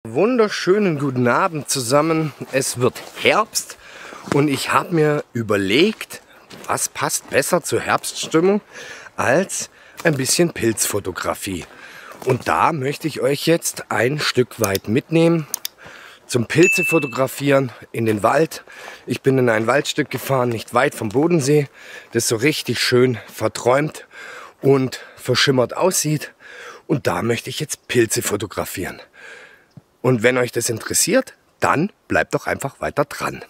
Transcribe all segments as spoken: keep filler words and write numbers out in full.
wunderschönen guten Abend zusammen. Es wird Herbst und ich habe mir überlegt, was passt besser zur Herbststimmung als ein bisschen Pilzfotografie. Und da möchte ich euch jetzt ein Stück weit mitnehmen zum Pilze fotografieren in den Wald. Ich bin in ein Waldstück gefahren, nicht weit vom Bodensee, das so richtig schön verträumt und verschimmert aussieht. Und da möchte ich jetzt Pilze fotografieren. Und wenn euch das interessiert, dann bleibt doch einfach weiter dran.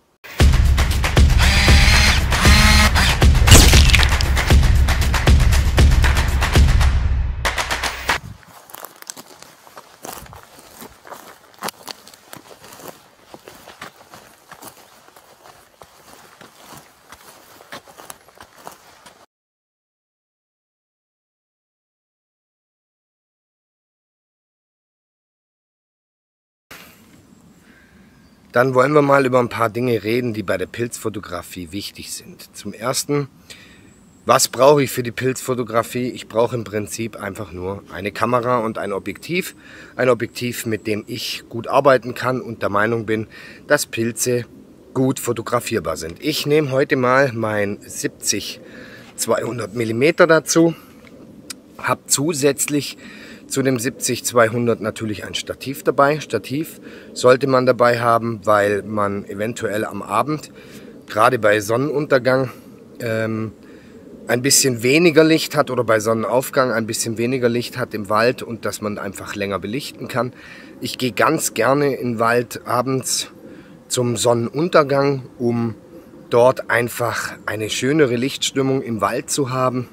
Dann wollen wir mal über ein paar Dinge reden, die bei der Pilzfotografie wichtig sind. Zum Ersten, was brauche ich für die Pilzfotografie? Ich brauche im Prinzip einfach nur eine Kamera und ein Objektiv. Ein Objektiv, mit dem ich gut arbeiten kann und der Meinung bin, dass Pilze gut fotografierbar sind. Ich nehme heute mal mein siebzig zweihundert Millimeter dazu, habe zusätzlich zu dem siebzig zweihundert natürlich ein Stativ dabei. Stativ sollte man dabei haben, weil man eventuell am Abend, gerade bei Sonnenuntergang, ähm, ein bisschen weniger Licht hat oder bei Sonnenaufgang ein bisschen weniger Licht hat im Wald und dass man einfach länger belichten kann. Ich gehe ganz gerne in den Wald abends zum Sonnenuntergang, um dort einfach eine schönere Lichtstimmung im Wald zu haben.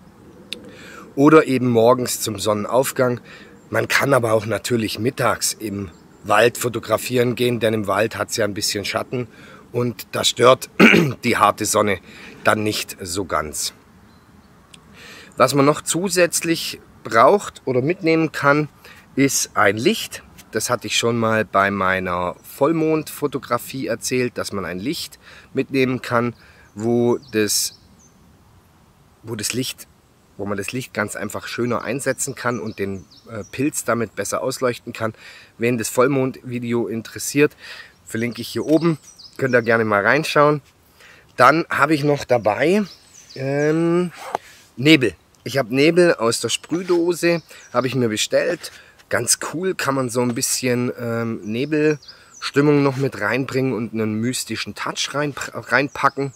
Oder eben morgens zum Sonnenaufgang. Man kann aber auch natürlich mittags im Wald fotografieren gehen, denn im Wald hat es ja ein bisschen Schatten und da stört die harte Sonne dann nicht so ganz. Was man noch zusätzlich braucht oder mitnehmen kann, ist ein Licht. Das hatte ich schon mal bei meiner Vollmondfotografie erzählt, dass man ein Licht mitnehmen kann, wo das, wo das Licht wo man das Licht ganz einfach schöner einsetzen kann und den äh, Pilz damit besser ausleuchten kann. Wen das Vollmondvideo interessiert, verlinke ich hier oben. Könnt ihr gerne mal reinschauen. Dann habe ich noch dabei ähm, Nebel. Ich habe Nebel aus der Sprühdose, habe ich mir bestellt. Ganz cool, kann man so ein bisschen ähm, Nebelstimmung noch mit reinbringen und einen mystischen Touch rein, reinpacken.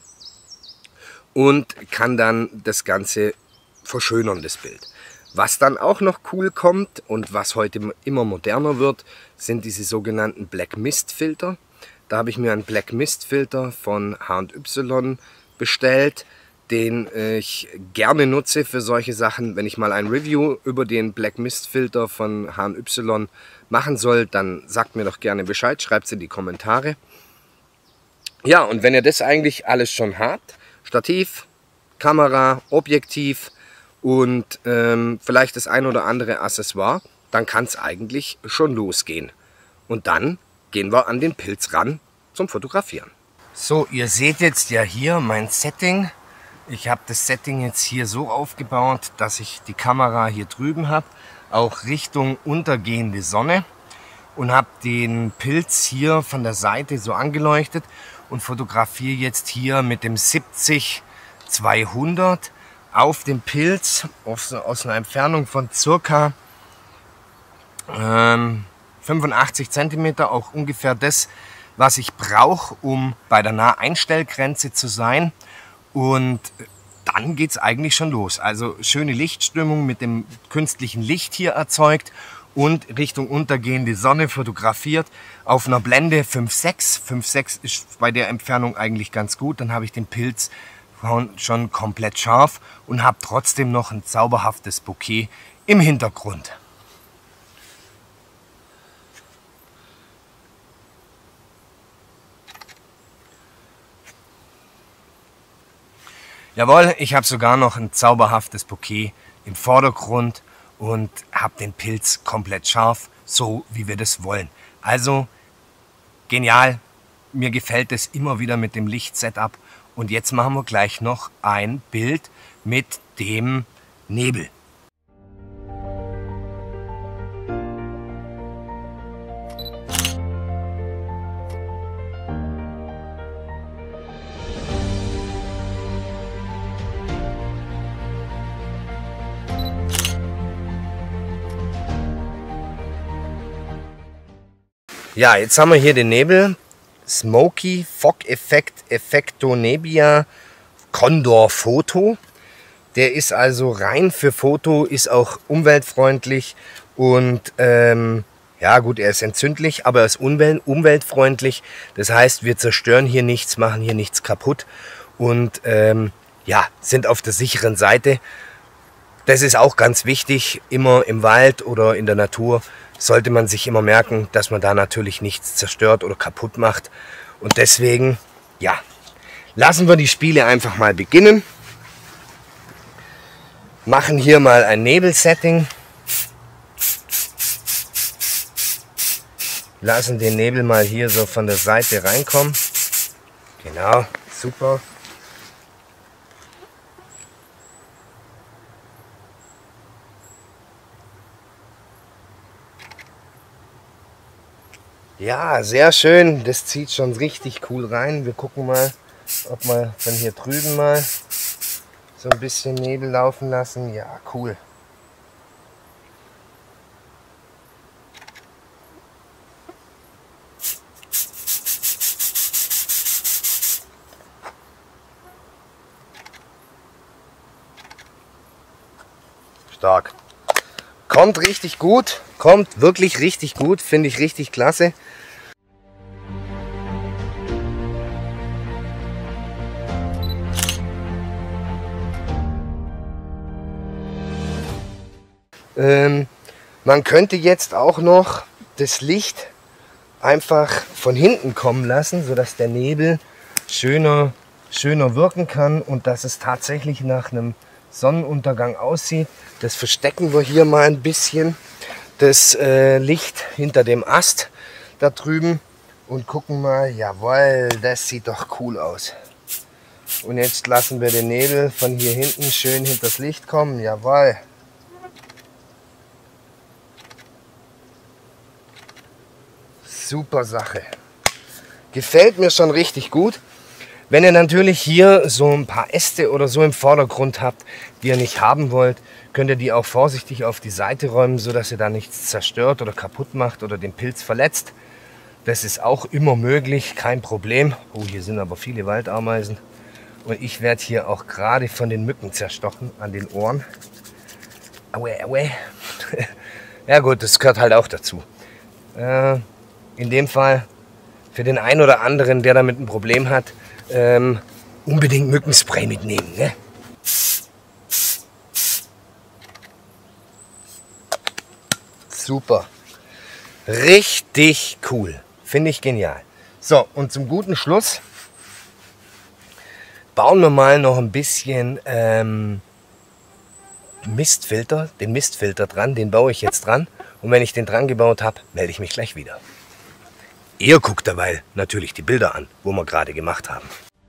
Und kann dann das Ganze verschönern, das Bild. Was dann auch noch cool kommt und was heute immer moderner wird, sind diese sogenannten Black Mist Filter. Da habe ich mir einen Black Mist Filter von H und Y bestellt, den ich gerne nutze für solche Sachen. Wenn ich mal ein Review über den Black Mist Filter von H und Y machen soll, dann sagt mir doch gerne Bescheid, schreibt es in die Kommentare. Ja, und wenn ihr das eigentlich alles schon habt, Stativ, Kamera, Objektiv und ähm, vielleicht das ein oder andere Accessoire, dann kann es eigentlich schon losgehen. Und dann gehen wir an den Pilz ran zum Fotografieren. So, ihr seht jetzt ja hier mein Setting. Ich habe das Setting jetzt hier so aufgebaut, dass ich die Kamera hier drüben habe, auch Richtung untergehende Sonne, und habe den Pilz hier von der Seite so angeleuchtet und fotografiere jetzt hier mit dem siebzig zweihundert auf dem Pilz aus, aus einer Entfernung von circa ähm, fünfundachtzig Zentimeter, auch ungefähr das, was ich brauche, um bei der Naheinstellgrenze zu sein. Und dann geht es eigentlich schon los. Also schöne Lichtstimmung mit dem künstlichen Licht hier erzeugt und Richtung untergehende Sonne fotografiert auf einer Blende fünf sechs. fünf sechs ist bei der Entfernung eigentlich ganz gut. Dann habe ich den Pilz schon komplett scharf und habe trotzdem noch ein zauberhaftes Bouquet im Hintergrund. Jawohl, ich habe sogar noch ein zauberhaftes Bouquet im Vordergrund und habe den Pilz komplett scharf, so wie wir das wollen. Also genial, mir gefällt es immer wieder mit dem Lichtsetup. Und jetzt machen wir gleich noch ein Bild mit dem Nebel. Ja, jetzt haben wir hier den Nebel. Smoky Fog Effect Effecto Nebbia Condor Photo. Der ist also rein für Foto, ist auch umweltfreundlich und ähm, ja gut, er ist entzündlich, aber er ist umwelt umweltfreundlich. Das heißt, wir zerstören hier nichts, machen hier nichts kaputt und ähm, ja, sind auf der sicheren Seite. Das ist auch ganz wichtig, immer im Wald oder in der Natur sollte man sich immer merken, dass man da natürlich nichts zerstört oder kaputt macht. Und deswegen, ja, lassen wir die Spiele einfach mal beginnen. Machen hier mal ein Nebelsetting. Lassen den Nebel mal hier so von der Seite reinkommen. Genau, super. Ja, sehr schön. Das zieht schon richtig cool rein. Wir gucken mal, ob wir von hier drüben mal so ein bisschen Nebel laufen lassen. Ja, cool. Stark. Kommt richtig gut. Kommt wirklich richtig gut. Finde ich richtig klasse. Ähm, man könnte jetzt auch noch das Licht einfach von hinten kommen lassen, sodass der Nebel schöner, schöner wirken kann und dass es tatsächlich nach einem Sonnenuntergang aussieht. Das verstecken wir hier mal ein bisschen, das äh, Licht hinter dem Ast da drüben und gucken mal, jawohl, das sieht doch cool aus. Und jetzt lassen wir den Nebel von hier hinten schön hinters Licht kommen, jawohl. Super Sache. Gefällt mir schon richtig gut. Wenn ihr natürlich hier so ein paar Äste oder so im Vordergrund habt, die ihr nicht haben wollt, könnt ihr die auch vorsichtig auf die Seite räumen, sodass ihr da nichts zerstört oder kaputt macht oder den Pilz verletzt. Das ist auch immer möglich, kein Problem. Oh, hier sind aber viele Waldameisen. Und ich werde hier auch gerade von den Mücken zerstochen an den Ohren. Aue, aue. Ja gut, das gehört halt auch dazu. Äh, In dem Fall für den einen oder anderen, der damit ein Problem hat, ähm, unbedingt Mückenspray mitnehmen. Ne? Super. Richtig cool. Finde ich genial. So, und zum guten Schluss bauen wir mal noch ein bisschen ähm, Mistfilter, den Mistfilter dran. Den baue ich jetzt dran. Und wenn ich den dran gebaut habe, melde ich mich gleich wieder. Ihr guckt dabei natürlich die Bilder an, wo wir gerade gemacht haben.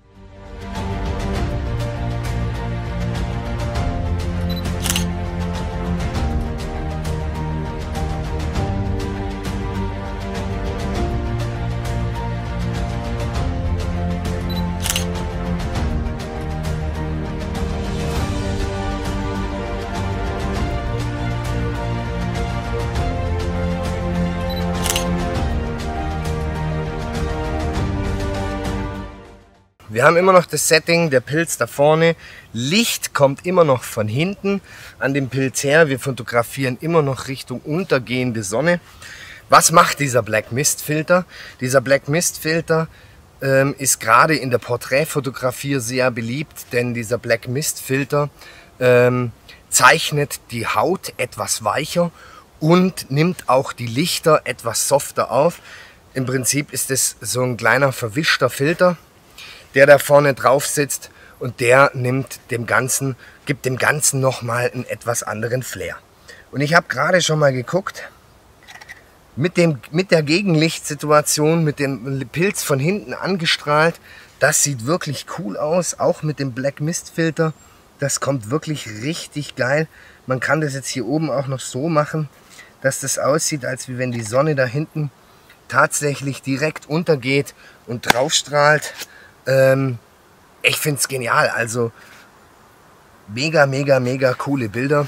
Wir haben immer noch das Setting, der Pilz da vorne. Licht kommt immer noch von hinten an dem Pilz her. Wir fotografieren immer noch Richtung untergehende Sonne. Was macht dieser Black Mist Filter? Dieser Black Mist Filter ähm, ist gerade in der Porträtfotografie sehr beliebt, denn dieser Black Mist Filter ähm, zeichnet die Haut etwas weicher und nimmt auch die Lichter etwas softer auf. Im Prinzip ist es so ein kleiner verwischter Filter, der da vorne drauf sitzt und der nimmt dem Ganzen, gibt dem Ganzen nochmal einen etwas anderen Flair. Und ich habe gerade schon mal geguckt, mit, dem, mit der Gegenlichtsituation, mit dem Pilz von hinten angestrahlt, das sieht wirklich cool aus, auch mit dem Black Mist Filter. Das kommt wirklich richtig geil. Man kann das jetzt hier oben auch noch so machen, dass das aussieht, als wenn die Sonne da hinten tatsächlich direkt untergeht und drauf strahlt. Ähm, ich finde es genial, also mega, mega, mega coole Bilder.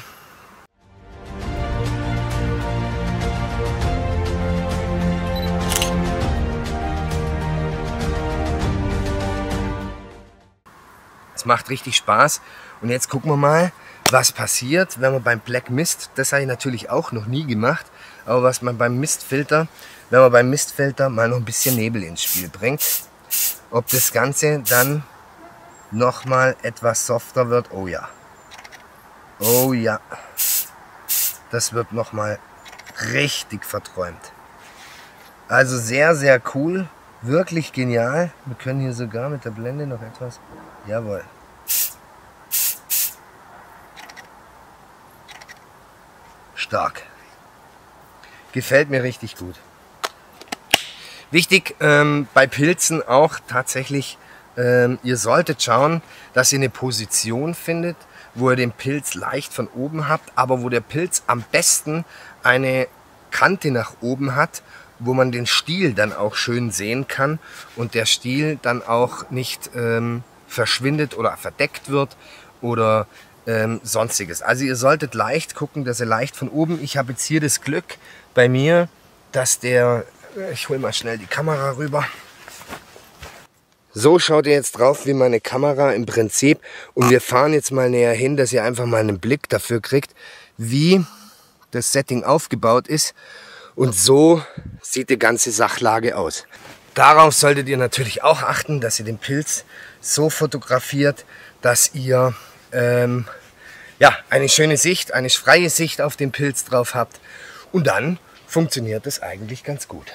macht richtig Spaß. Und jetzt gucken wir mal, was passiert, wenn man beim Black Mist, das habe ich natürlich auch noch nie gemacht, aber was man beim Mistfilter, wenn man beim Mistfilter mal noch ein bisschen Nebel ins Spiel bringt, ob das Ganze dann nochmal etwas softer wird. Oh ja. Oh ja. Das wird nochmal richtig verträumt. Also sehr, sehr cool. Wirklich genial. Wir können hier sogar mit der Blende noch etwas... Jawohl. Stark. Gefällt mir richtig gut. Wichtig ähm, bei Pilzen auch tatsächlich, ähm, ihr solltet schauen, dass ihr eine Position findet, wo ihr den Pilz leicht von oben habt, aber wo der Pilz am besten eine Kante nach oben hat, wo man den Stiel dann auch schön sehen kann und der Stiel dann auch nicht ähm, verschwindet oder verdeckt wird oder ähm, sonstiges. Also ihr solltet leicht gucken, dass ihr leicht von oben, ich habe jetzt hier das Glück bei mir, dass der, ich hole mal schnell die Kamera rüber. So schaut ihr jetzt drauf wie meine Kamera im Prinzip und wir fahren jetzt mal näher hin, dass ihr einfach mal einen Blick dafür kriegt, wie das Setting aufgebaut ist und so sieht die ganze Sachlage aus. Darauf solltet ihr natürlich auch achten, dass ihr den Pilz so fotografiert, dass ihr ähm, ja, eine schöne Sicht, eine freie Sicht auf den Pilz drauf habt und dann funktioniert es eigentlich ganz gut.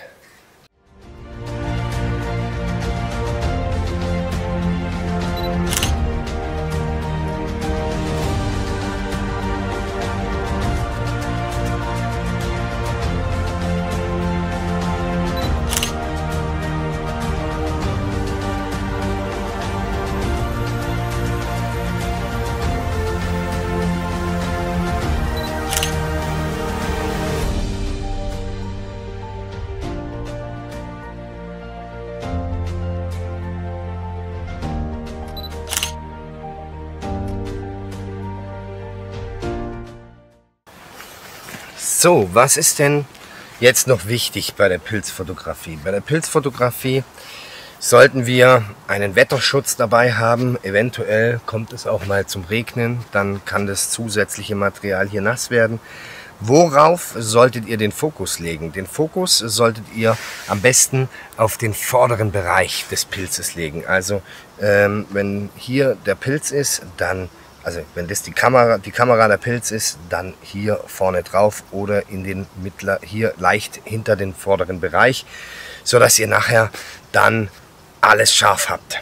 So, was ist denn jetzt noch wichtig bei der Pilzfotografie? Bei der Pilzfotografie sollten wir einen Wetterschutz dabei haben. Eventuell kommt es auch mal zum Regnen, dann kann das zusätzliche Material hier nass werden. Worauf solltet ihr den Fokus legen? Den Fokus solltet ihr am besten auf den vorderen Bereich des Pilzes legen. Also ähm, wenn hier der Pilz ist, dann Also wenn das die Kamera, die Kamera der Pilz ist, dann hier vorne drauf oder in den mittler, hier leicht hinter den vorderen Bereich, so dass ihr nachher dann alles scharf habt.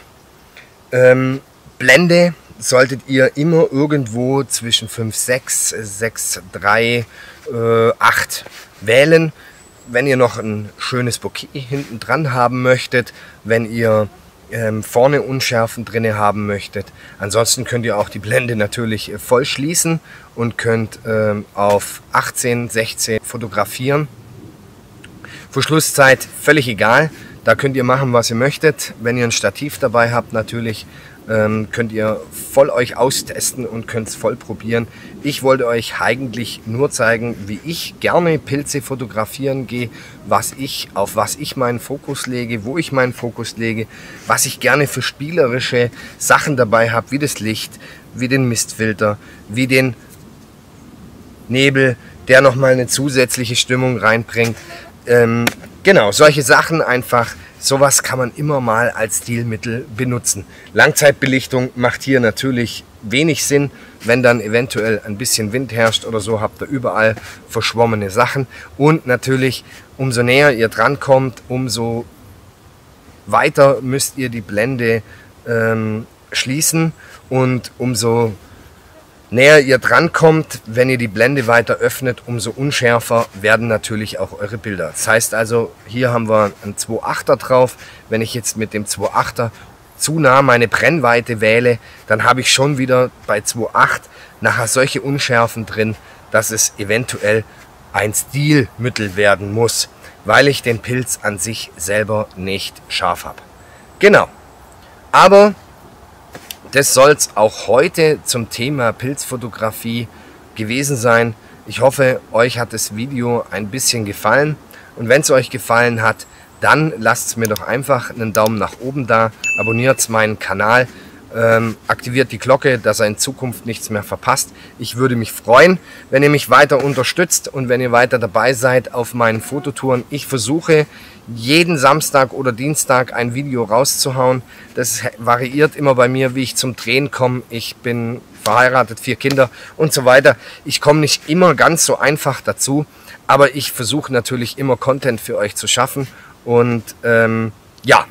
Ähm, Blende solltet ihr immer irgendwo zwischen fünf Komma sechs, sechs Komma drei, äh, acht wählen. Wenn ihr noch ein schönes Bokeh hinten dran haben möchtet, wenn ihr Ähm, vorne Unschärfen drin haben möchtet. Ansonsten könnt ihr auch die Blende natürlich äh, voll schließen und könnt ähm, auf achtzehn, sechzehn fotografieren. Verschlusszeit völlig egal, da könnt ihr machen, was ihr möchtet. Wenn ihr ein Stativ dabei habt, natürlich ähm, könnt ihr voll euch austesten und könnt es voll probieren. Ich wollte euch eigentlich nur zeigen, wie ich gerne Pilze fotografieren gehe, was ich, auf was ich meinen Fokus lege, wo ich meinen Fokus lege, was ich gerne für spielerische Sachen dabei habe, wie das Licht, wie den Mistfilter, wie den Nebel, der nochmal eine zusätzliche Stimmung reinbringt. Ähm, genau, solche Sachen einfach. Sowas kann man immer mal als Stilmittel benutzen. Langzeitbelichtung macht hier natürlich wenig Sinn. Wenn dann eventuell ein bisschen Wind herrscht oder so, habt ihr überall verschwommene Sachen. Und natürlich, umso näher ihr dran kommt, umso weiter müsst ihr die Blende ähm, schließen. Und umso näher ihr dran kommt, wenn ihr die Blende weiter öffnet, umso unschärfer werden natürlich auch eure Bilder. Das heißt also, hier haben wir einen zwei Komma achter drauf. Wenn ich jetzt mit dem zwei Komma achter zu nah meine Brennweite wähle, dann habe ich schon wieder bei zwei Komma acht nachher solche Unschärfen drin, dass es eventuell ein Stilmittel werden muss, weil ich den Pilz an sich selber nicht scharf habe. Genau. Aber das soll es auch heute zum Thema Pilzfotografie gewesen sein. Ich hoffe, euch hat das Video ein bisschen gefallen. Und wenn es euch gefallen hat, dann lasst es mir doch einfach einen Daumen nach oben da, abonniert meinen Kanal ähm, aktiviert die Glocke, dass ihr in Zukunft nichts mehr verpasst. Ich würde mich freuen, wenn ihr mich weiter unterstützt und wenn ihr weiter dabei seid auf meinen Fototouren. Ich versuche jeden Samstag oder Dienstag ein Video rauszuhauen. Das variiert immer bei mir, wie ich zum Drehen komme. Ich bin verheiratet, vier Kinder und so weiter. Ich komme nicht immer ganz so einfach dazu, aber ich versuche natürlich immer Content für euch zu schaffen und ähm, ja,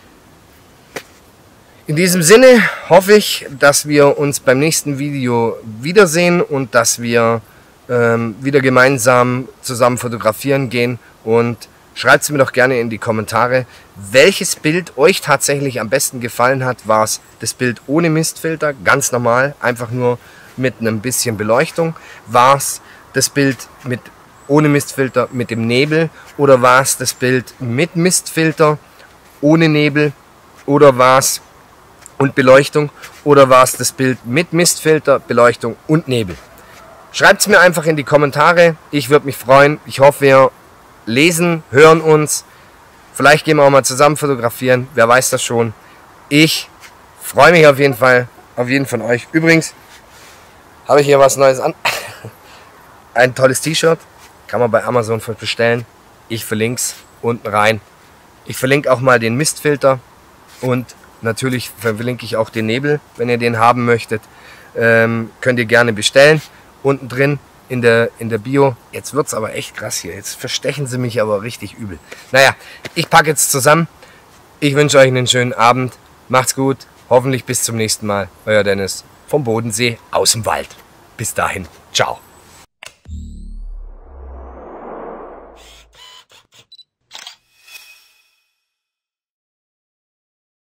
in diesem Sinne hoffe ich, dass wir uns beim nächsten Video wiedersehen und dass wir ähm, wieder gemeinsam zusammen fotografieren gehen. Und schreibt es mir doch gerne in die Kommentare, welches Bild euch tatsächlich am besten gefallen hat. War es das Bild ohne Mistfilter, ganz normal, einfach nur mit einem bisschen Beleuchtung? War es das Bild mit, ohne Mistfilter mit dem Nebel? Oder war es das Bild mit Mistfilter, ohne Nebel? Oder war es und Beleuchtung, oder war es das Bild mit Mistfilter, Beleuchtung und Nebel? Schreibt es mir einfach in die Kommentare, ich würde mich freuen. Ich hoffe, wir lesen, hören uns, vielleicht gehen wir auch mal zusammen fotografieren, wer weiß das schon. Ich freue mich auf jeden Fall, auf jeden von euch. Übrigens habe ich hier was Neues an, ein tolles T-Shirt, kann man bei Amazon bestellen, ich verlinke es unten rein. Ich verlinke auch mal den Mistfilter und natürlich verlinke ich auch den Nebel, wenn ihr den haben möchtet. Ähm, könnt ihr gerne bestellen. Unten drin in der, in der Bio. Jetzt wird es aber echt krass hier. Jetzt verstechen sie mich aber richtig übel. Naja, ich packe jetzt zusammen. Ich wünsche euch einen schönen Abend. Macht's gut. Hoffentlich bis zum nächsten Mal. Euer Dennis vom Bodensee aus dem Wald. Bis dahin. Ciao.